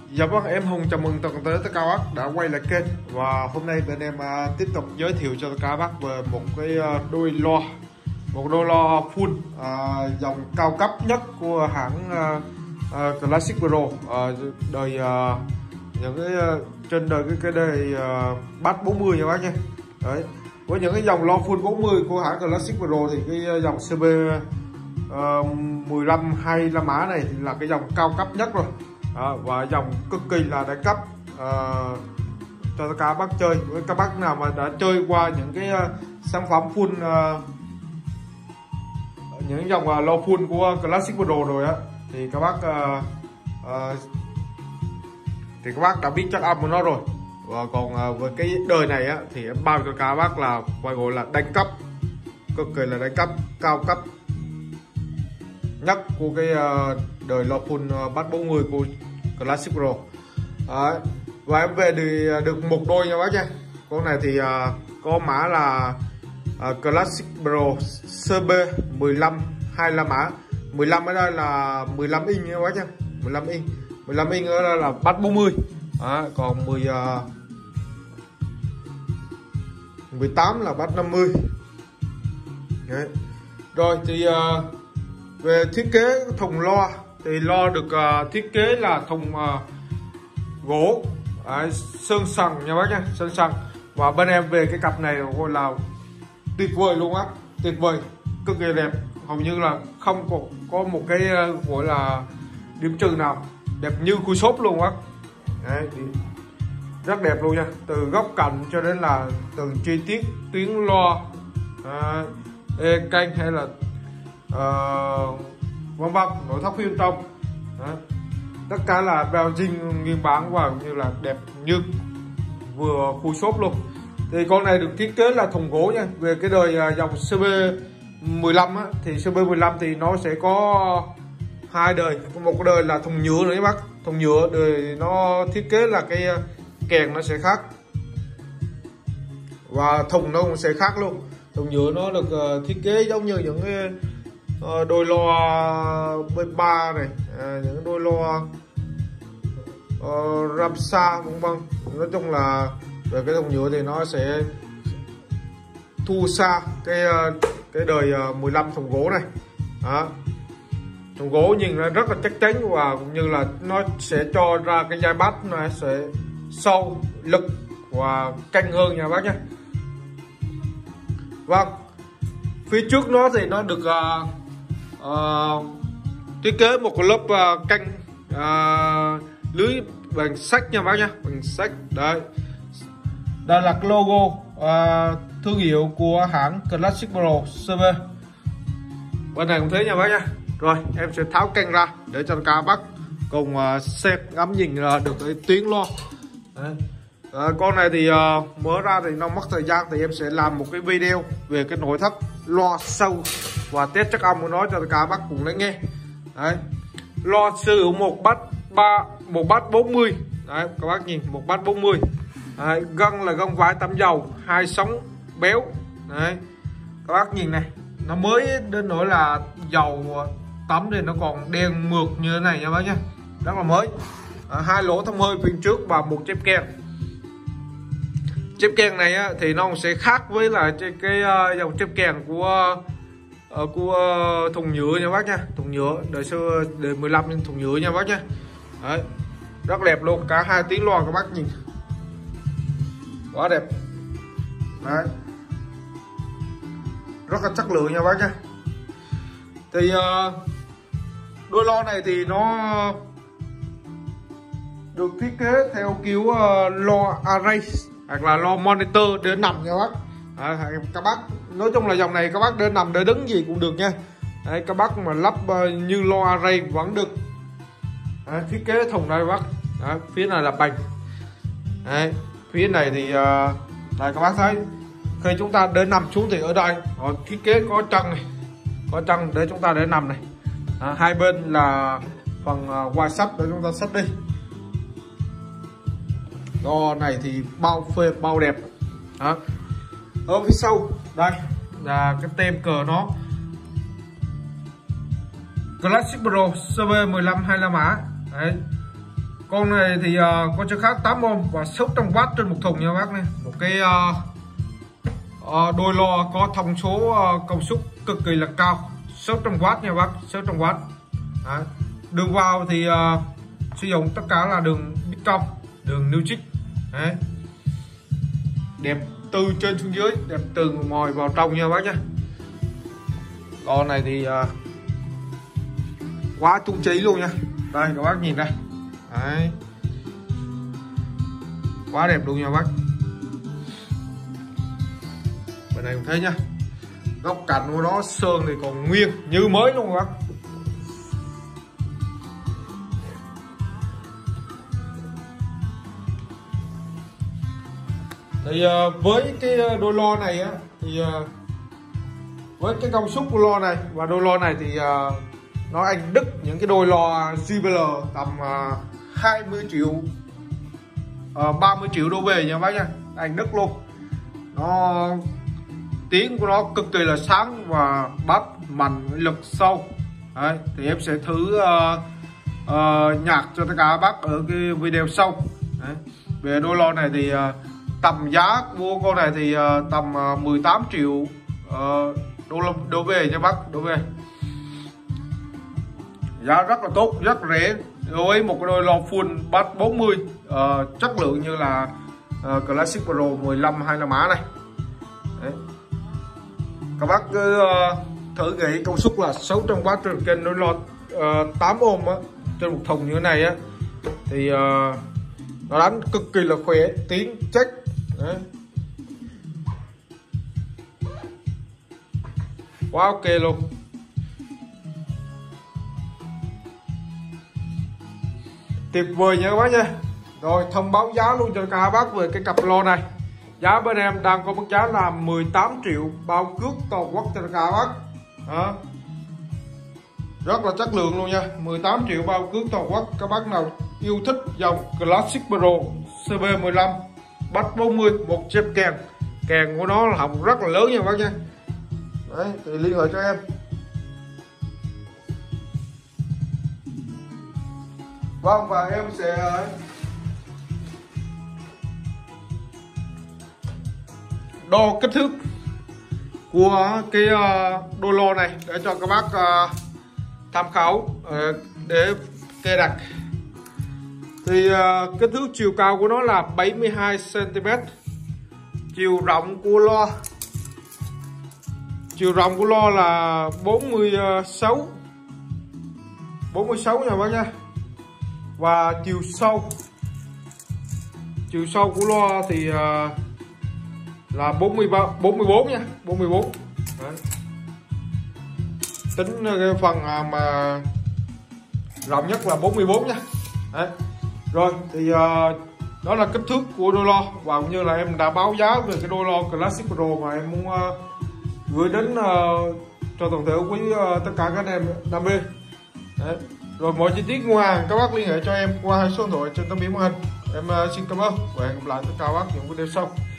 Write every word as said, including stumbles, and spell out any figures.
Dạ vâng, em Hùng chào mừng toàn thể tất cả các bác đã quay lại kênh. Và hôm nay bên em uh, tiếp tục giới thiệu cho tất cả các bác về một cái uh, đôi loa Một đôi loa full uh, dòng cao cấp nhất của hãng uh, uh, Classic Pro uh, đời uh, những cái uh, trên đời cái cái đời uh, Bass bốn mươi nha bác nha. Đấy, với những cái dòng loa full bốn mươi của hãng Classic Pro thì cái dòng xê bê uh, mười lăm hay La Mã này thì là cái dòng cao cấp nhất rồi. À, và dòng cực kỳ là đẳng cấp uh, cho các bác chơi. Với các bác nào mà đã chơi qua những cái uh, sản phẩm full uh, những dòng uh, loa full của Classic Pro rồi á thì các bác uh, uh, thì các bác đã biết chắc âm của nó rồi. Và còn uh, với cái đời này á thì em bao cho các bác là phải gọi là đẳng cấp, cực kỳ là đẳng cấp, cao cấp nhất của cái uh, đời loa full uh, Bass bốn mươi của Classic Pro. Đấy. Và em về thì được một đôi nha bác nha. Con này thì uh, có mã là uh, Classic Pro xê bê mười lăm hai La Mã. mười lăm ở đây là mười lăm inch nha bác nha. mười lăm inch. mười lăm inch ở đây là Bass bốn mươi. Đấy. Còn mười uh, mười tám là Bass năm mươi. Đấy. Rồi thì uh, về thiết kế thùng loa thì loa được uh, thiết kế là thùng uh, gỗ uh, sơn sần nha bác nha, sơn sần. Và bên em về cái cặp này gọi là tuyệt vời luôn á, tuyệt vời, cực kỳ đẹp, hầu như là không có, có một cái uh, gọi là điểm trừ nào, đẹp như khui xốp luôn á. Đấy, rất đẹp luôn nha, từ góc cạnh cho đến là từng chi tiết tuyến loa, uh, ê canh hay là uh, vân vân, nội thất phía bên trong. Đó. Tất cả là bao zin nguyên bản và cũng như là đẹp như vừa khui xốp luôn. Thì con này được thiết kế là thùng gỗ nha. Về cái đời dòng xê bê mười lăm á, thì xê bê mười lăm thì nó sẽ có hai đời, một cái đời là thùng nhựa nữa các bác. Thùng nhựa đời nó thiết kế là cái kèn nó sẽ khác và thùng nó cũng sẽ khác luôn. Thùng nhựa nó được thiết kế giống như những cái Uh, đôi loa bê ba này, uh, những đôi loa uh, Ramsa vân vân. Nói chung là về cái thùng nhựa thì nó sẽ thua xa cái uh, cái đời uh, mười lăm thùng gỗ này. Đó. Thùng gỗ nhìn ra rất là chắc chắn và cũng như là nó sẽ cho ra cái dây bass này sẽ sâu, lực và căng hơn nha bác nhé. Vâng, phía trước nó thì nó được uh, uh, thiết kế một cái lớp uh, canh uh, lưới bằng sắt nha bác nha, bằng sắt. Đây, đây là cái logo uh, thương hiệu của hãng Classic Pro xê bê. Bên này cũng thế nha bác nha. Rồi em sẽ tháo canh ra để cho các bác cùng uh, xem ngắm nhìn uh, được cái tuyến loa. Đấy. À, con này thì uh, mở ra thì nó mất thời gian, thì em sẽ làm một cái video về cái nội thất loa sâu và test chất âm của nó cho cả bác cùng lắng nghe. Đấy. Loa sử dụng một bass ba, một bass bốn mươi. Đấy, các bác nhìn một bass bốn mươi. Đấy, gân là gân vải tắm dầu, hai sóng béo. Đấy. Các bác nhìn này, nó mới đến nỗi là dầu tắm thì nó còn đen mượt như thế này nha bác nhá, rất là mới. À, hai lỗ thông hơi phía trước và một chép keng. Chép keng này á, thì nó sẽ khác với là cái, cái uh, dòng chép keng của uh, của uh, thùng nhựa nha bác nha, thùng nhựa đời xưa đời mười lăm nhưng thùng nhựa nha bác nha. Đấy, rất đẹp luôn, cả hai tiếng loa các bác nhìn quá đẹp. Đấy, rất là chất lượng nha bác nha. Thì uh, đôi loa này thì nó được thiết kế theo kiểu uh, loa array hoặc là loa monitor để nằm nha bác. À, các bác nói chung là dòng này các bác để nằm để đứng gì cũng được nha. Đấy, các bác mà lắp uh, như loa array vẫn được. Đấy, thiết kế thùng đây bác. Đấy, phía này là bành. Đấy, phía này thì uh, đây các bác thấy khi chúng ta để nằm xuống thì ở đây họ thiết kế có chân này, có chân để chúng ta để nằm này. À, hai bên là phần uh, quai sắt để chúng ta xách đi. Loa này thì bao phê bao đẹp. Đó. Ở phía sau đây là cái tem cờ nó Classic Pro xê bê mười lăm hai La Mã. Đấy. Con này thì uh, con chợ khác tám ohm và sáu trăm oát trên một thùng nha bác này. Một cái uh, uh, đôi lo có thông số uh, công suất cực kỳ là cao, sáu trăm oát nha bác, sáu trăm oát. Đấy. Đường vào thì uh, sử dụng tất cả là đường bít cong, đường new chích. Đấy. Đẹp từ trên xuống dưới, đẹp từ ngoài vào trong nha bác nhé. Con này thì uh, quá trung trí luôn nha. Đây các bác nhìn đây. Đấy. Quá đẹp luôn nha bác. Bên này cũng thấy nhá, góc cạnh của nó sơn thì còn nguyên như mới luôn các bác. Thì uh, với cái đôi lo này á, thì uh, với cái công suất của lo này và đôi lo này thì uh, nó anh đứt những cái đôi lo giê bê lờ tầm uh, hai mươi triệu, uh, ba mươi triệu đổ về nha bác nha. Anh đứt luôn. Nó tiếng của nó cực kỳ là sáng và bắt mạnh lực sâu. Đấy, thì em sẽ thử uh, uh, nhạc cho tất cả bác ở cái video sau. Đấy. Về đôi lo này thì uh, tầm giá của con này thì uh, tầm uh, mười tám triệu uh, đô đổ về nha bác, đổ về. Giá rất là tốt, rất rẻ với một cái đôi lo full bass bốn mươi uh, chất lượng như là uh, Classic Pro mười lăm hay là mã này. Đấy. Các bác cứ uh, thử nghĩ công suất là sáu trăm oát trên kênh đôi lo uh, tám ohm á, trên một thùng như thế này á, thì uh, nó đánh cực kỳ là khỏe, tiếng check. Đấy. Quá ok luôn. Tuyệt vời nha các bác nha. Rồi thông báo giá luôn cho các bác về cái cặp lo này. Giá bên em đang có mức giá là mười tám triệu bao cước toàn quốc cho các bác. Đó. Rất là chất lượng luôn nha, mười tám triệu bao cước toàn quốc. Các bác nào yêu thích dòng Classic Pro xê bê mười lăm bass bốn mươi, một chép kèn. Kèn của nó là họng rất là lớn nha các bác nha. Đấy, thì liên hệ cho em. Vâng, và em sẽ đo kích thước của cái đôi lo này để cho các bác tham khảo để kê đặt. Thì kích thước chiều cao của nó là bảy mươi hai xăng ti mét, chiều rộng của lo chiều rộng của lo là bốn mươi sáu bốn mươi sáu nha bác nha. Và chiều sâu chiều sâu của lo thì uh, là bốn mươi ba, bốn mươi bốn nha, bốn mươi bốn. Đấy. Tính cái phần uh, mà rộng nhất là bốn mươi bốn nha. Đấy. Rồi thì uh, đó là kích thước của đôi lo, và cũng như là em đã báo giá về cái đôi lo Classic Pro mà em muốn uh, gửi đến uh, cho toàn thể quý uh, tất cả các anh em đam mê. Đấy. Rồi mọi chi tiết mua hàng các bác liên hệ cho em qua hai số điện thoại trên tấm biển màn hình. Em uh, xin cảm ơn và hẹn gặp lại tất cả các bác những video sau.